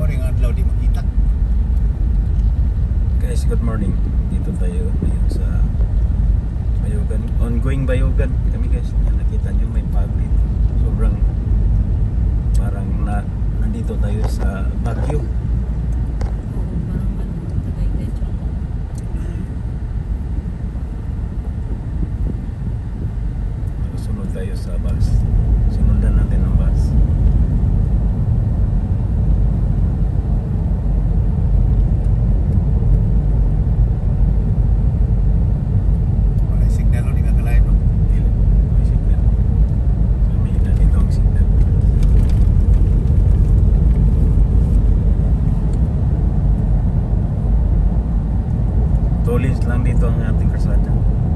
rin ang adlaw di makita. Guys, good morning. Dito tayo ngayon sa Bayugan. Ongoing Bayugan kami guys. Nakita nyo may fog dito. Sobrang parang nandito tayo sa Baguio. Sunod tayo sa bus. Sunundan natin ang bus. Tulis lang dito ang ating kalsada.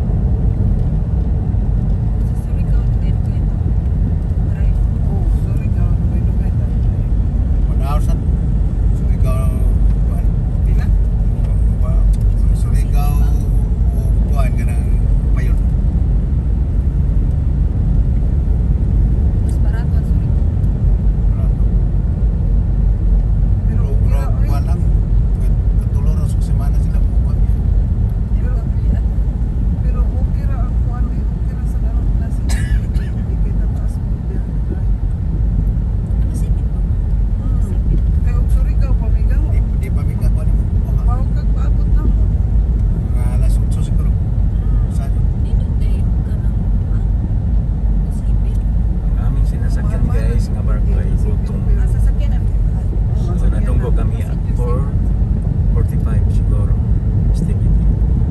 Kami at 4:45 siguro estimate.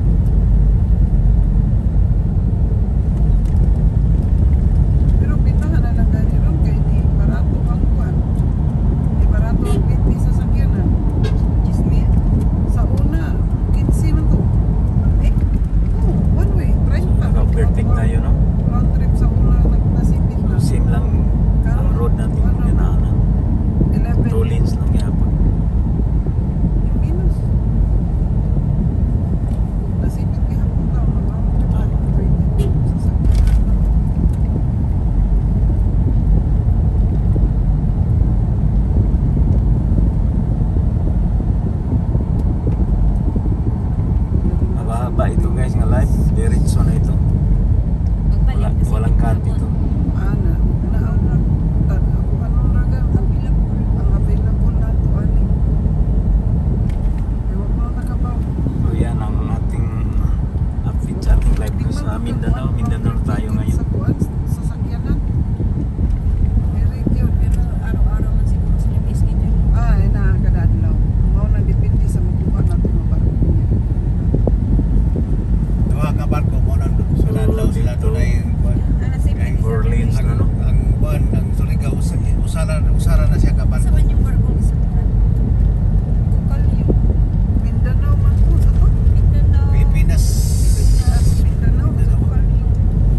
Pero pintahan na lang ganyan ron kay di barato ang kuan. Di barato ang biti sa sakyanan. Chismi sa una 15 man to. One way, 30. Naka-overtake tayo, no? Round trip sa una nasipit na. Same lang ang road natin dinaanan. 11. 2 lanes lang yapon. Mababa ito guys nga live, diretso na ito. Walang cut ito. Ana, anong raga ang available na to ani. Ewan ko na kabaw. So yan ang ating update sa ating live ko sa Mindanao. Mindanao tayo ngayon. Sa kuan, sa sakyanan. Very cute. Pero araw-araw man siguro sa yung schedule. Ay, nakakadadlaw. Mao na depende sa mabuhat natin mga barko. Mga kabarko mo nang suladlaw sila doon ay 4 lanes na, no? ang buwan ng Surigao usara na siya kabarko. Sa man yung barko sa Kukal yung Mindanao man to sa to. Mindanao. Pilipinas. Mindanao. Kukal yung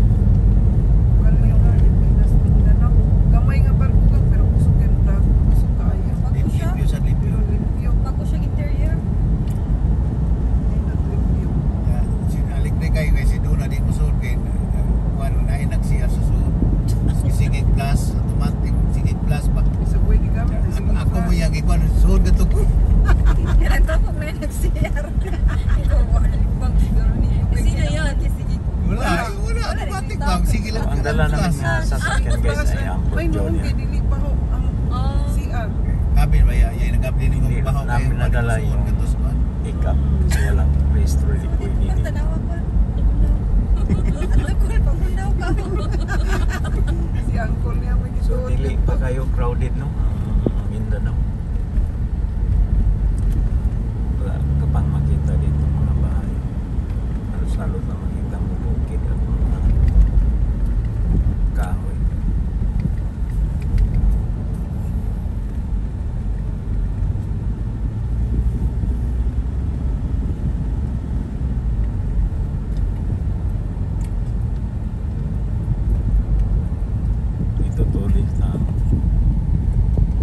Pilipinas, Mindanao. Gamay nga barko ka pero kusog kayo na. Kusog kayo. Bago siya. Limpyo sa limpyo. Pero limpyo. Bago siya interior. Hindi na limpyo. Sinalik na kayo kasi doon na di mo suot kay kuwan na siya sa suot. Sigig plus automatic sigig plus pa. Isa buhay di gamit. Ako mo yung ikuan suot ka to. Kailan to kung may nag-CR. Ikaw wala bang siguro niya. Kasi na yun. Kasi Wala automatic bang sige lang. Ang dala namin nga sasakyan guys ay ang May noong Junior. kay dili pa ho ang CR. Kabin ba ya? Yung nag-update Hindi ng bahaw namin nadala yung pick-up kasi walang registry liquidity. tanawa pa. Ano ko pa mundaw ka. Si uncle niya may So gituon. dili pa kayo crowded, no? Ang Mindanao. Wala ka pang makita dito mga bahay. Halos-halos na makita mo bukid at mga kahoy. Ito tulis na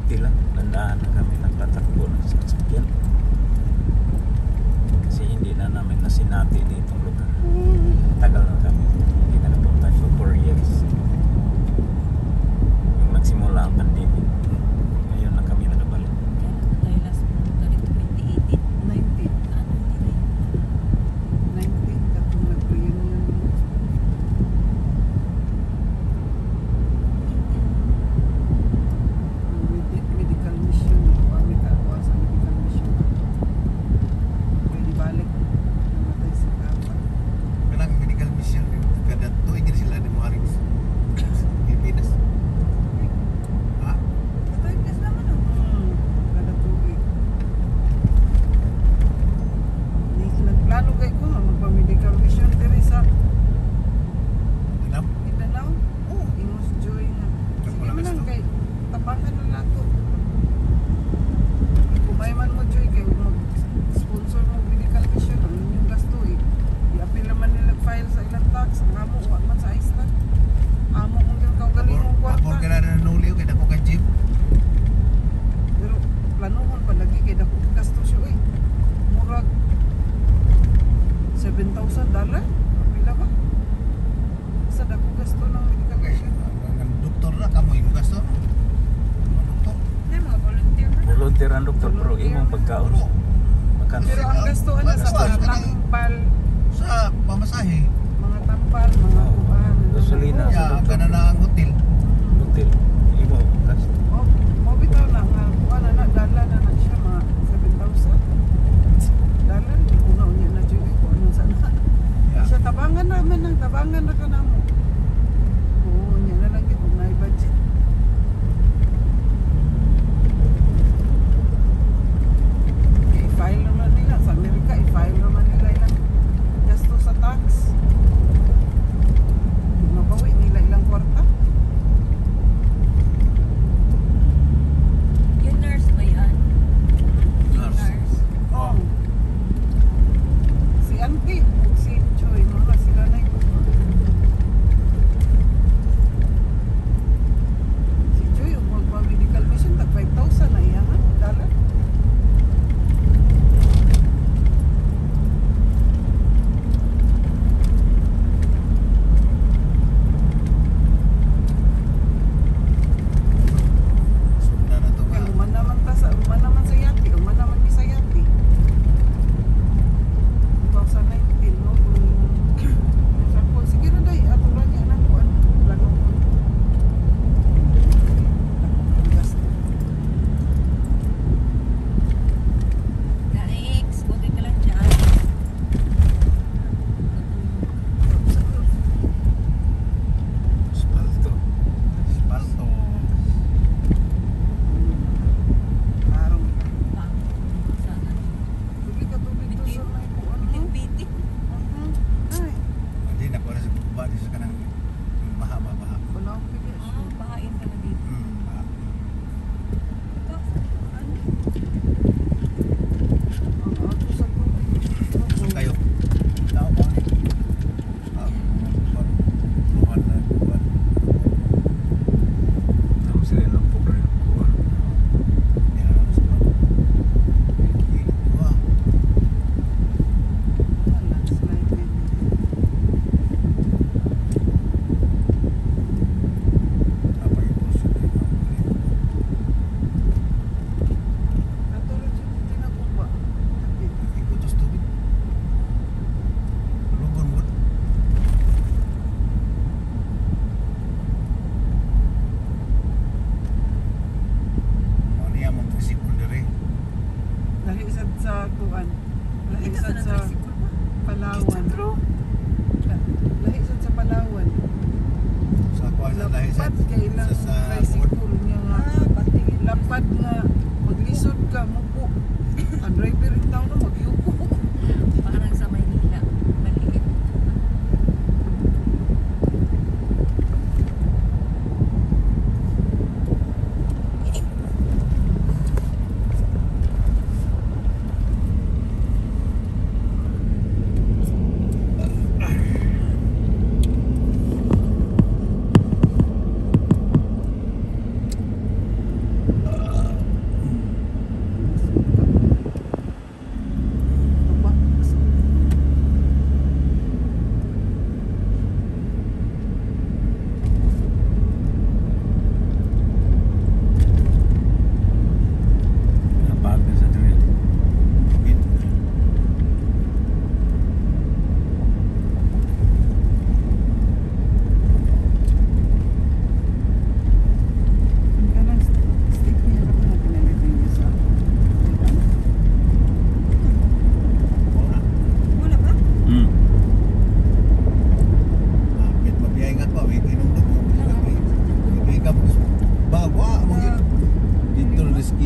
safety lang. Tandaan na kami nagtatakbo ng sasakyan. Kasi hindi na namin nasinati ditong lugar. Tagal na kami. Hindi na napunta for 4 years. Yung nagsimula ang pandemic. Ngayon na kami nakabalik. Tayo last pumunta dito 2018. 19. 19 katong nag-reunion. Medical mission. Kami kakuha sa medical mission. Pwede balik. Namatay si Papa. Kanang medical mission kada tuig gid sila di mo aring Pilipinas. Ha? Ito yung gas naman oh. Kada tubig. Nagplano kay ko nga magpa-medical mission diri sa Tinam. Mindanao. Oh, Ingos Joy nga. Kaya Sige wala man lang gusto. kay tapangan na nato. Kumay man mo Joy kay mag-sponsor mo medical mission ang inyong gasto eh. I-appeal naman nila file sa ilang tax. Ang amo, wa man sa Iceland. Amo kung yung kaugaling mong Pabor ka kwarta. na nanuli kay dako ka jeep. Pero planuhon pa lagi kay dako gasto siya eh. Murag $7,000. Pila ba? Sa dako gasto ng medical Okay, mission. ang doktor na kamo imo gasto. Ang doktor. Na mga volunteer man. Volunteer ang doktor pero imong pagkaon. Pero Makan. Pero ang gasto na sa Mas- mga mas- tampal, sa pamasahe, mga tampal, mga Oo. kuhaan. Gasolina. ya kana na ang hotel. Hotel. Imo kas. Oh, mo bitaw na nga kuhaan na dala na siya mga 7,000. Dala kuno niya na jud ko ano sana. Ya. Siya tabangan naman ng tabangan na kanamo. Oo, niya na lang gyud kung may budget. I-file naman nila sa Amerika, i-file naman nila ilang gasto sa tax. Mabawi nila ilang kwarta. Yung nurse ba yan? Yung Nurse. nurse. Oh. Si Auntie, si Joy, mga sila na ito. Si Joy, magpa-medical mission, tag 5,000 na iya nga, dollar. Sunda na to Kaya nga. uman naman sa yati, uman naman ni sa yati. 2019, no? Kung sige na day, ato lang yan ang kuan. Plano ko. Gasto. Gaix, buti ka lang dyan. Spalto. Spalto. Araw. Pang. Sana. Tubig ka tubig to sa may kuan mo. Piti. Ay, Hindi na ko sa kuba di sa kanang baha. wala akong bigay. Ah, bahain ka na dito. Baha. Ito, ano? Ang ato sa tubig. Kayo. Tao ba? Buwan na buwan. Ang sila ng pobre kuan. Wah, Landslide din. apa itu sudah Katulad yung tinakuba. Kapit. ikut terus tubig. Lubon mo. Ano niya mong tricycle diri? Lahi sad sa kuan. Lahi Ito sad sa sa tricycle ba? Palawan. Lahi sad sa Palawan. Sa kuha sa dahil sa Lapad kay ilang sa tricycle niya nga. Ah, patingin. Lapad nga maglisod ka mupo. Ang driver in town na magyuko. Parang sa Maynila. Maliit.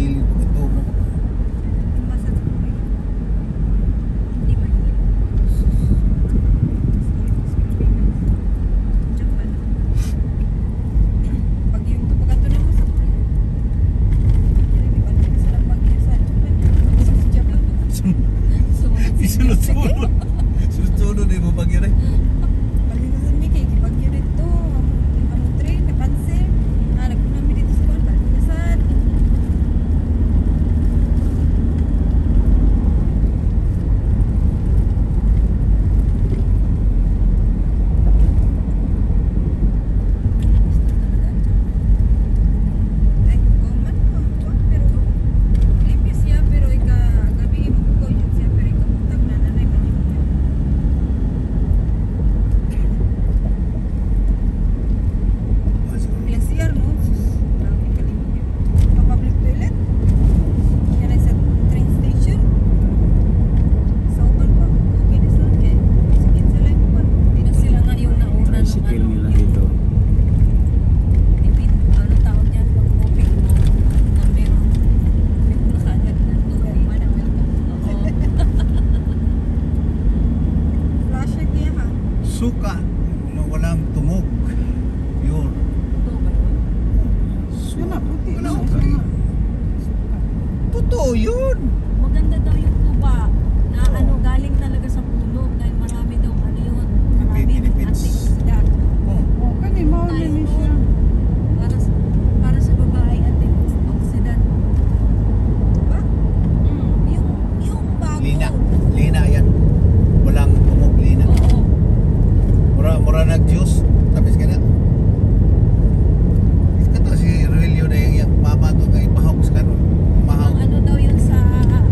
gilid ko ito mo. Masa sa kuya. Hindi mahirap. Japan. Pag yung tupagato na mo sa kuya. Hindi ba na sila pag yung sa Japan? Sa Japan. Isunod-sunod. Sunod-sunod eh mo pag-iray. Paligasan mi kay gibagyo dito. Ang train napansin. Nagpunami dito sa kuan paligasan. Ay, man kuan pero limpyo siya pero ika gabi mo yun siya pero ika buntag na nanay man yun. Ilang CR mo? Grabe kalimpyo. Sa public toilet? Yan ay sa train station? Sa uban pa? Okay na sila kaya. Sige sila yung uban. Hindi na sila nga yung nauna ng Tricycle nila dito. Ipit, ano tawag yan? Pag-open mo na meron. May nakagad na tubig. Oo. Flasher niya ha? Suka na walang tumog. Yun. Ito ba yun? Yun na, puti. Wala Yun, ko yun na. Totoo yun. Maganda daw yung tuba na ano galing talaga sa puno dahil marami daw ano yun. Marami Benefits. antioxidant. Oh. Oh, kani, mauna ni siya. Para sa babae antioxidant. Diba? Yung bago. Lina yan. Walang tumog lina. Oo. Mura nag-juice. Tapos ka na. Ito si Relio na yung mama to nga ipahaws ka nun. Ang Mahaw. ano daw yun sa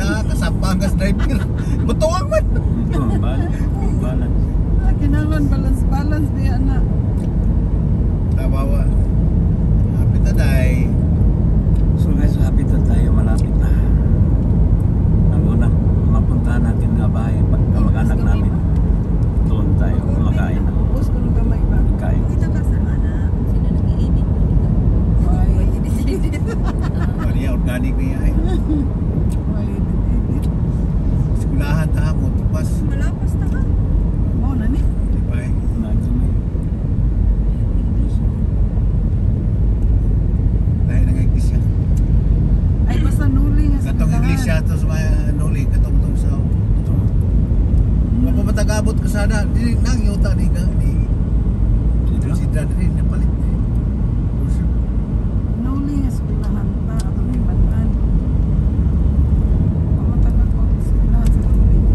na kasapang ka sa driver. Butuang man. Ito, balance. Kinahanglan balance niya na. Tabawa. Happy na day. So guys, happy na tayo, malapit na. Ang unang mapuntahan natin nga bahay, kamag-anak namin. Doon tayo, kumakain ng Ubus ko nung gamay ba? kain. Kita ka sa anak. Sino nag-iinit mo dito? Ay, Maria, organic niya eh. ay, edit. Sikulahan ta mo, tupas. Malapas na ka. Mo na ni. Di ba eh? English. Lahi ng iglesia. Ay, basta nuling. Katong iglesia to sa mga nuling, katong tong sa mapamatag-abot ka sana, di nang yuta ni ka ni sidra din napalit. Nuling eskwelahan ta atong himatan. Pamatagal ko ang eskwelahan sa nuling.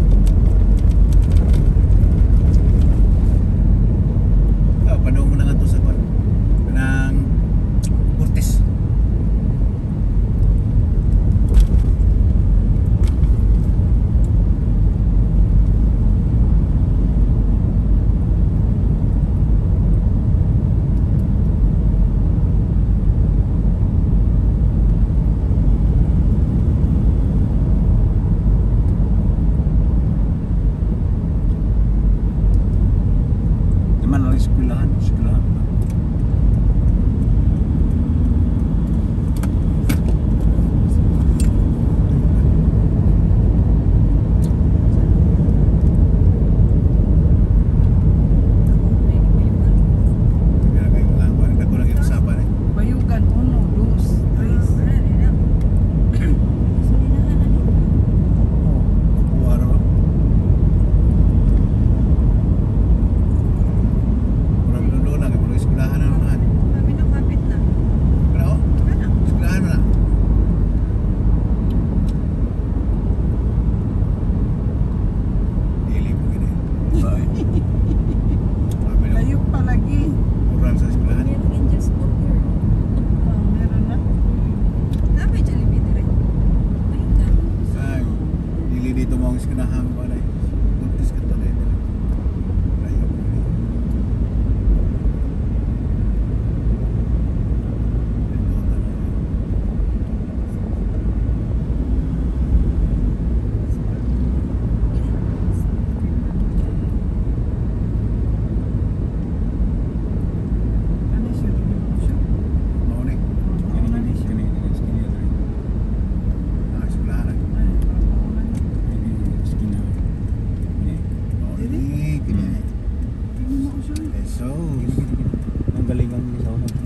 Panaw mo na nga to sa kwan. Kanang Cortes. Di man lang eskwelahan pa. Kaya kayo lang kwan, dako lang yung usapan eh. Bayugan 1, 2, 3. Kuwaro. Murag lulo lang, murag eskwelahan na naman. Pero, eskwelahan mo na. Dili mo gini. Bye. Sabi lang, Layo pa lagi. kurang sa eskwelahan. Meron na. Ay, dili dito mo ang eskwelahan pa na eh. Cortes ka to na eh. Layo mo gini. Ano siya? Siya. Mauni. Mauna ni siya. Ah, eskwelahan. Ay, mauna ni. Mauni, kini. Tingin mo ko siya. So, Ang galingan ni sa unang.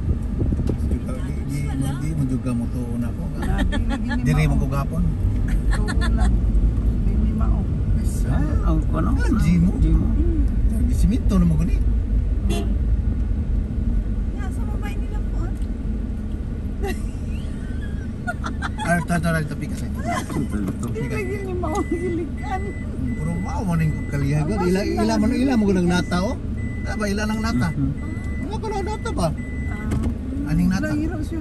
di mo juga mo to una ko. Nabili Diri mo ko gapon. Tubo lang. Bini mao. Ang ano? Gimo. Gimo. Siminto na mo gani. Ay, tara tapi kasi. Hindi lagi ni mao gilikan. Puro mao man ning kalihagan. Ila mo gunang nata oh. Ba ila nang nata. Ano ko na nata ba? Aning nata. Lahiro siya.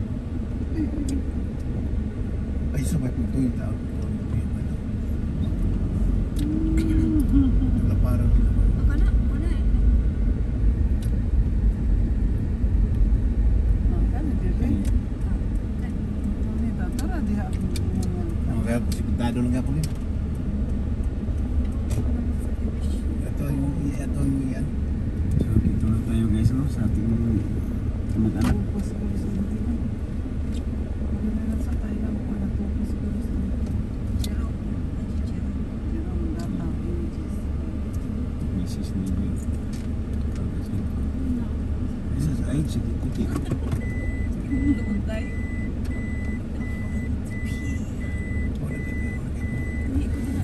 Ay so may punto yung tao. Laparan nila. Ang kaya posibitado lang nga po rin. Ito yung yan. So dito na tayo guys no, sa ating kamag-anak. Mrs. Nibio. This is ay sige kuti. Wala kayo.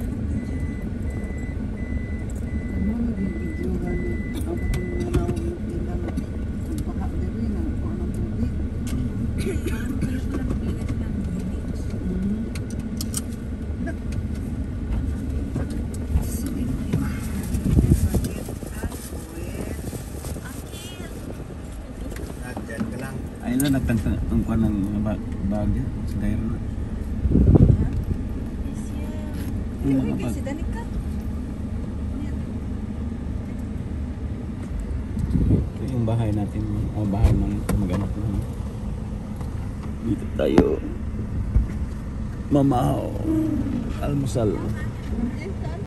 Nandyan ka lang. Ay na nagtangka ang kuan ng mga bagya sa dairo na. Uy, kasi danik ka. Ito yung bahay natin, bahay ng kamag-anak namin. Dito tayo. Mamao. Almusal.